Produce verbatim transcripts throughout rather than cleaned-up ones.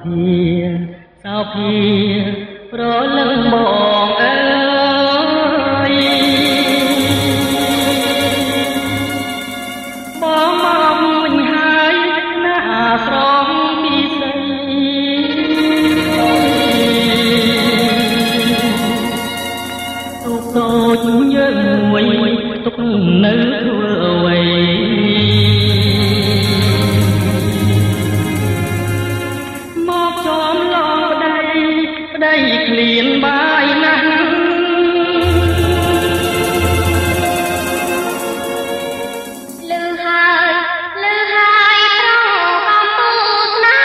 ភាសោភាប្រលឹងបងអើយបងមកវិញហើយណាស្រងពីស្អីទុកតូចយើងមួយទុកនៅធ្វើអ្វីក្លៀនបាយណាស់លឺហើយលឺហើយត្រង់កំពូស្នា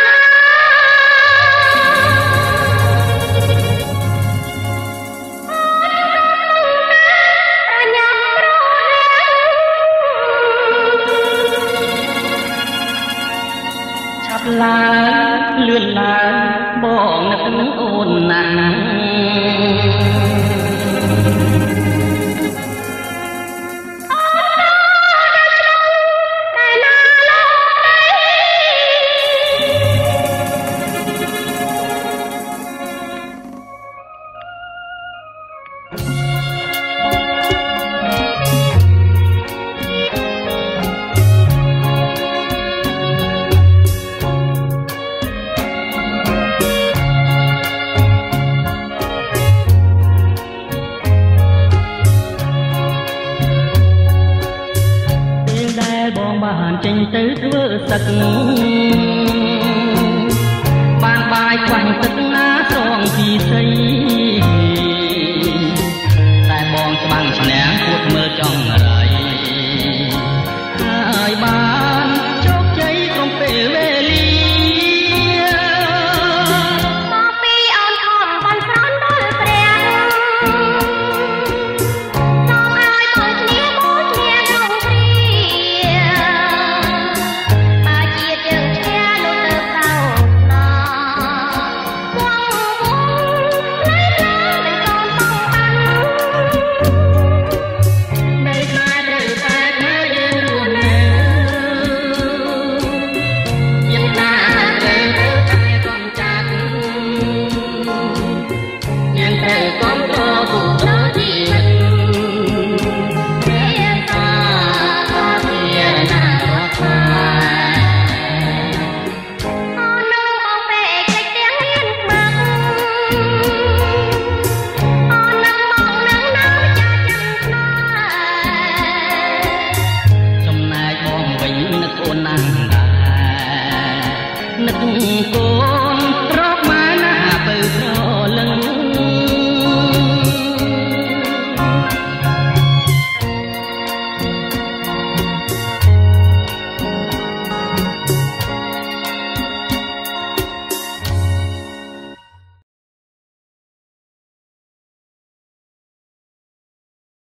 ប្រញាប់រះឆាប់ឡើងលឿនឡើងបងនឹកនឹងអូនណាស់បងបានចេញទៅធ្វើសឹកបានបាយខ្វាញ់ទឹកណាស្រងពីស្អីតែបងច្បាំងឈ្នះពួតមើលចង់រៃហើយបានជោគជ័យក្នុងពេលវេលាមកពីអូនខំបានស្រន់ដល់ព្រះសូមឲ្យបងគ្នាបូជាក្នុងព្រានឹកអូនណាស់ដែរនឹកគោ